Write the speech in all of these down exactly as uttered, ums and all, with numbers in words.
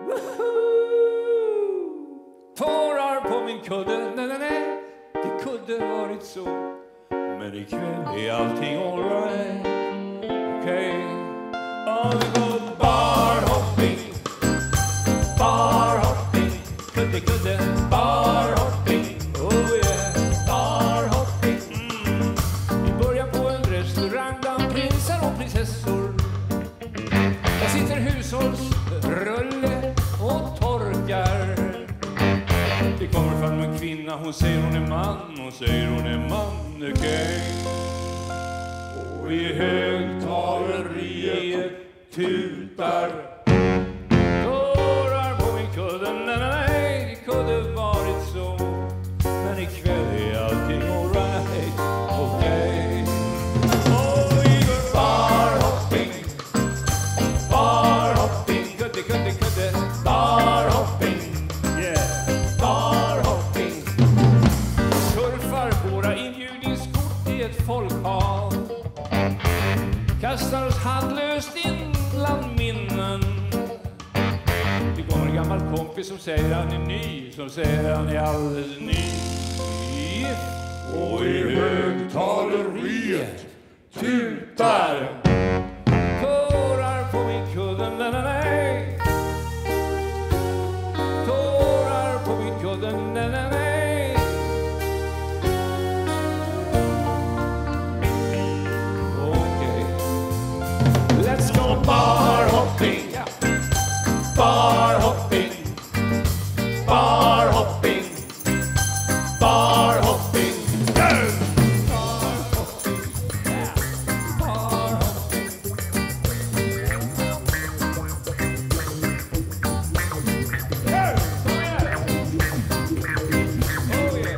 Tårar på min kudde, nej, nej, nej. Det kunde varit så. Men ikväll är allting all right. Okej, okay. Och vi går barhopping, barhopping, kudde, kudde, barhopping, oh yeah, barhopping. Mm. Vi börjar på en restaurang bland prinsar och prinsessor. Där sitter hushållsrulle och torkar. Det kommer fram en kvinna, hon säger hon är man, hon säger hon är mannekäng. Och i högtaleriet tutar tårar på min kudde, nej, nej, nej, det kunde varit så. Men ikväll är allting all right, okej. Och vi går barhopping, barhopping, kudde, kudde, kudde, barhopping, yeah, barhopping. Surfar våra inbjudningskort i ett folkhav. Kastar oss handlöst in bland minnen. Det kommer en gammal kompis som säger han är ny, som säger han är alldeles ny. Och i högtaleriet tutar tårar på min kudde, nej, nej, nej. Tårar på min kudde, nej, nej, nej. Let's go barhopping, barhopping, barhopping, barhopping, go! Barhopping, yeah, barhopping. Go! Oh yeah! Oh yeah!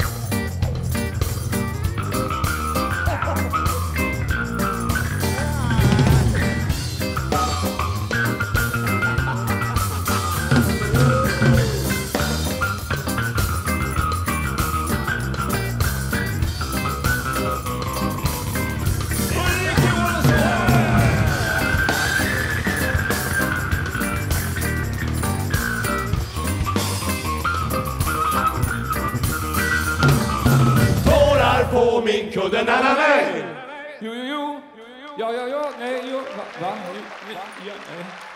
På min kudde, nej, nej, nej. Jo, jo, jo. Ja, ja, ja, nej, jo. Va? Va? Ja, nej.